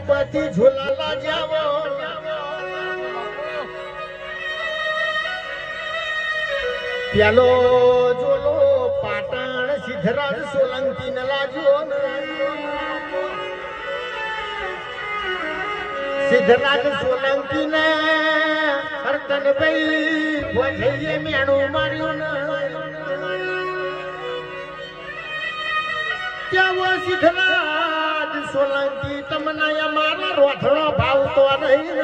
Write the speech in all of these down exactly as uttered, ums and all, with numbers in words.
પતિ ઝુલાલા જાવો પેલો જોલો પાટણ સિદ્ધરાજ સોલંકી ન લાગ્યો સિદ્ધરાજ સોલંકી ને હરતનભાઈ ભોજઈએ મેણું માર્યું ને ત્યાં સિદ્ધરાજ સોલંકી તમને અમારા રોથડો ભાવતો નહીં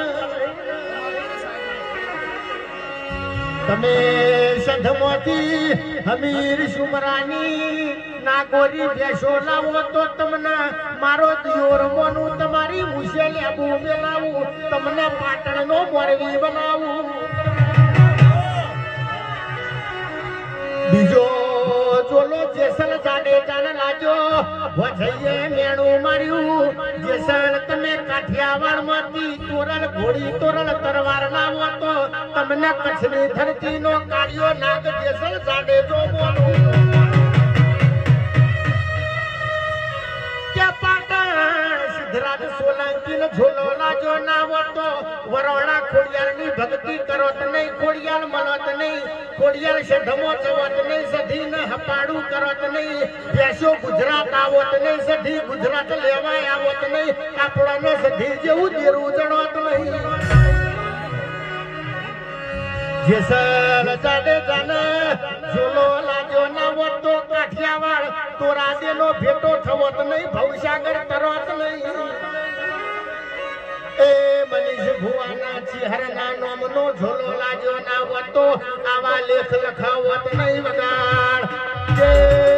તમે સંધમોથી હમીર સુમરાની નાગોરી ભેંસો લાવો તો તમને મારો દિયોર મોનું તમારી મુશે લેબુ મેલાવું તમને પાટણનો મોરવી બનાવું બીજો ચોલો જેસલ જાડેજાને લાજો વજઈએ મેણું માર્યું જેસલ તમે કાઠિયાવાડ માંથી તોરલ ઘોડી તોરલ તરવાર લાવો તો તમને કચ્છની ધરતી નો કાર્યો નાગ જેસલ જાડેજો બોલું કે પાટણ સિદ્ધરાજ સોલંકી ને ઝોલો લાજો ના વતો વરોણા ખોડિયાર ની ભક્તિ કરોત નહીં ખોડિયાર મનોત નહીં ખોડિયાર સધમો ચવત નહીં સધી ને હપાડું કરત નહીં બેસો ગુજરાત આવત નહીં સધી ગુજરાત લેવાય આવત નહીં આપણને સધી જેવું દેરું જણોત નહીં જેસલ જાડેજાને ઝોલો લાજો ના વતો કાઠિયાવાડ તો રાજેનો ભેટો થવત નહીં ભવસાગર તરત નહીં એ મનીષ ભુવાના ચિહરના નામનો ઝોલો લાજો ના વતો આવા લેખ લખાવત નહીં વગાડ જય